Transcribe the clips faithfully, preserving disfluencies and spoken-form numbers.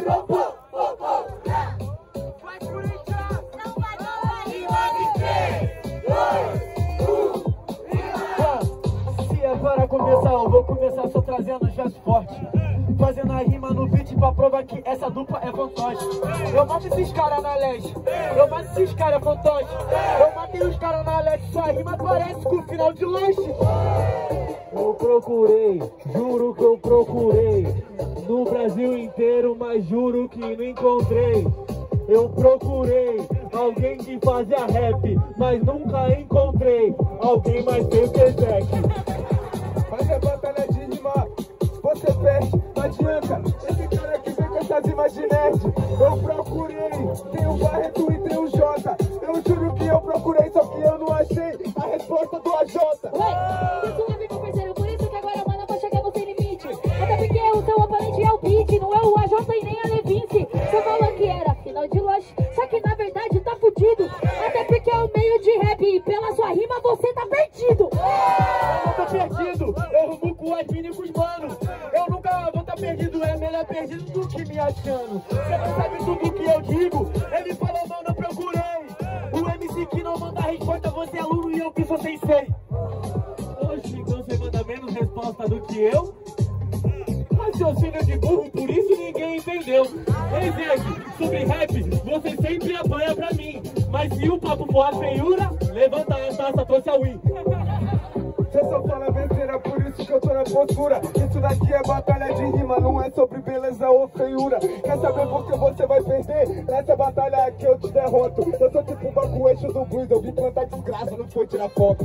Para começar, eu vou começar só trazendo gesto forte, fazendo a rima no beat pra provar que essa dupla é fantoche. Eu mato esses caras na leste, eu mato esses caras fantoche. Eu matei os caras na leste, sua rima parece com o final de lanche. Eu procurei, juro que eu procurei no Brasil inteiro, mas juro que não encontrei. Eu procurei alguém que fazia rap, mas nunca encontrei alguém mais feio que Ezek. Mas é batalha de rima, você perde, não adianta. Esse cara que vem com essas rimas de nerd. Eu procurei, tem o Barreto e tem o Jota. Eu juro que eu procurei, só que eu não achei a resposta do A J. Ué, isso é meu parceiro, por isso que agora, mano, eu vou chegar no sem limite. Até porque o seu oponente é o Beat, não é o A J e nem a Levince. Você falou que era final de loja, só que na verdade tá fudido. Até porque é o meio de rap e pela sua rima você tá perdido. Eu tô perdido, eu rumo com as mini com os manos. Eu nunca vou tá perdido, é melhor perdido do que me achando. Você não sabe tudo que eu digo, ele falou, mano, eu procurei. O M C que não manda resposta, você é aluno e eu que sou sensei. Oxe, então você manda menos resposta do que eu? Raciocínio de burro, por isso ninguém entendeu. Ei, Zeke, sobre rap, você sempre apanha pra mim. Mas se o papo for a feiura, levanta a taça, trouxe a win. Você só fala besteira, por isso que eu tô na postura. Isso daqui é batalha de rima, não é sobre beleza ou feiura. Quer saber por que você vai perder? Nessa batalha aqui eu te derroto. Eu sou tipo um baco eixo do blues, eu vim plantar desgraça, não foi tirar foto.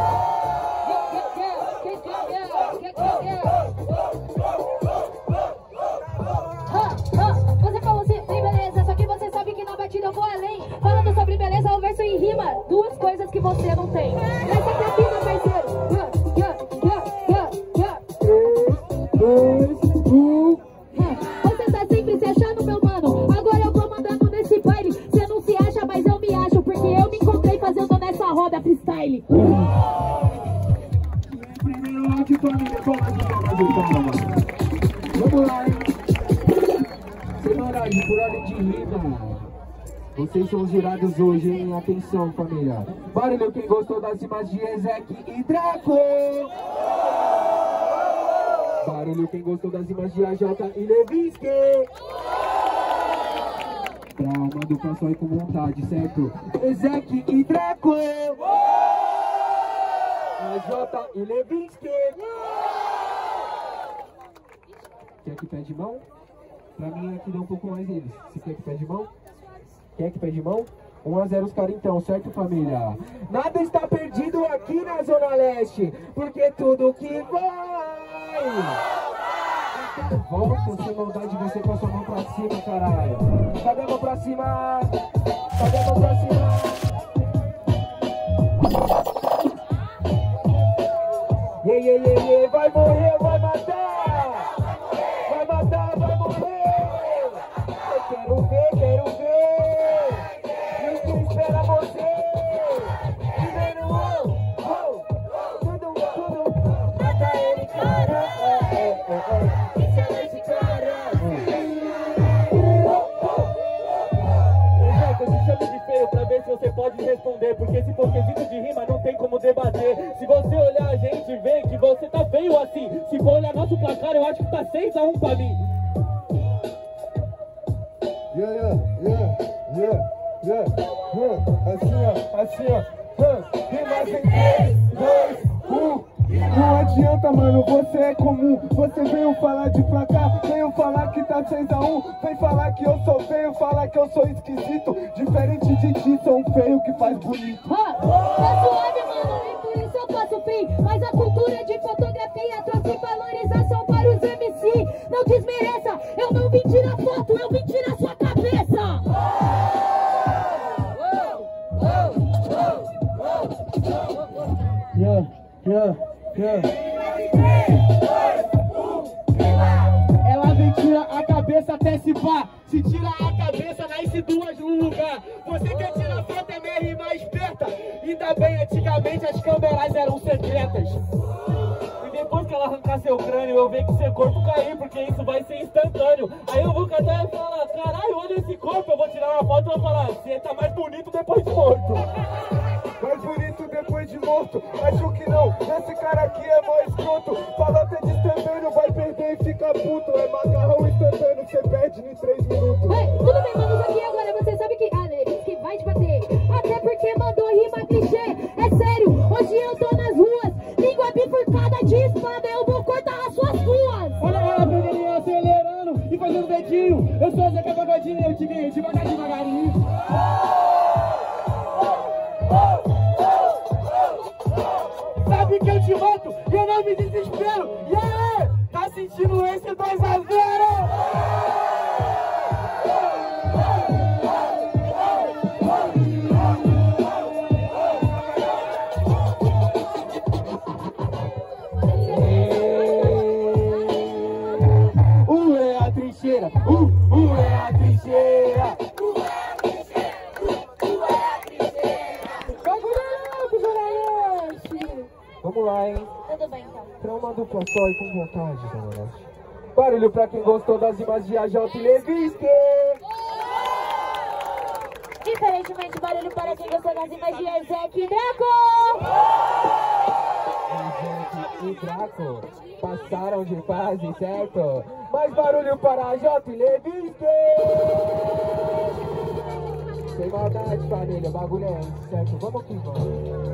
Você falou assim, tem beleza, só que você sabe que na batida eu vou além. Falando sobre beleza, o verso em rima, duas coisas que você não tem. Essa aqui é fina, parceiro. Você tá sempre se achando, meu mano. Agora eu tô mandando nesse baile. Você não se acha, mas eu me acho, porque eu me encontrei fazendo nessa roda freestyle. Primeiro round, família, vamos lá, hein? Senhoras, por ordem de rima, vocês são os jurados hoje, hein? Atenção, família. Barulho quem gostou das rimas de Ezek e Draco. Barulho quem gostou das rimas de A J e Levince. Pra uma dupla só e com vontade, certo? Ezek e Draco. A J e Levince. Quer que pede mão? Pra mim aqui dá um pouco mais eles. Você quer que pede mão? Quer que pede mão? um a zero os caras então, certo, família? Nada está perdido aqui na Zona Leste, porque tudo que vai volta, sem maldade, você com a sua mão pra cima, caralho. Cadê a mão pra cima? Cadê a mão pra cima? Yeah, yeah, yeah, yeah. Vai morrer, vai matar! Vai matar, vai morrer! Eu quero ver, quero ver! Ninguém espera você! Primeiro, oh, oh, tudo, tudo! Mata ele, cara! É, é, é, é. Isso é esse cara! Zeca, eu te chamo de feio pra ver se você pode responder, porque se for quesito de rima não tem como debater. Se você olhar a gente vê que você tá feio assim. Se for olhar nosso placar, eu acho que tá seis a um pra mim. Yeah, yeah, yeah, yeah, yeah, yeah. Assim, ó, assim, ó. Rimas em três, dois, um. Não adianta, mano, você é comum. Você veio falar de placar, veio falar que tá seis a um. Vem falar que eu sou feio, falar que eu sou esquisito. Diferente de ti, sou um feio que faz bonito. Ah, tá suave, mano, e por isso eu faço fim. Mas a cultura de fotografia trouxe valorização para os M C. Não desmereça, eu não vim tirar foto, eu vim tirar sua cabeça. Yeah, yeah, yeah. Ela vem tira a cabeça até se pá. Se tira a cabeça, nasce duas no lugar. Você quer tirar foto é minha rima esperta. Ainda bem, antigamente as câmeras eram secretas. E depois que ela arrancar seu crânio, eu ver que seu corpo cair, porque isso vai ser instantâneo. Aí eu vou cantar e falar. tirar uma foto e vai falar, você tá mais bonito depois de morto. Mais bonito depois de morto, acho que não, esse cara aqui é mó escroto. Fala até de instantâneo, vai perder e fica puto. É macarrão instantâneo, cê perde em três minutos. Ei, tudo bem, manos, aqui agora você sabe que a Levinsky vai te bater. Até porque mandou rima clichê. É sério, hoje eu tô nas ruas, língua bifurcada de espada, eu vou cortar as suas ruas. Olha ela, pequenininha, acelerando e fazendo dedinho. Eu sou Zeca Pagodinho, eu te ganhei devagar, devagarinho. Sabe que eu te mato e eu não me desespero. Yeah! Tá sentindo esse dois a zero? Uh, é a trincheira. Uh, uh, é a trincheira. Vamos lá, hein? Tudo bem, então. Pra uma dupla só e com vontade, Zona Leste. Barulho pra quem gostou das rimas de A J e Levinsky. Diferentemente, barulho para quem gostou das rimas de Ezek e Draco. Ezek e Draco passaram de fase, certo? Mais barulho para A J e Levinsky. Sem maldade, família, o bagulho é esse, certo? Vamos que vamos.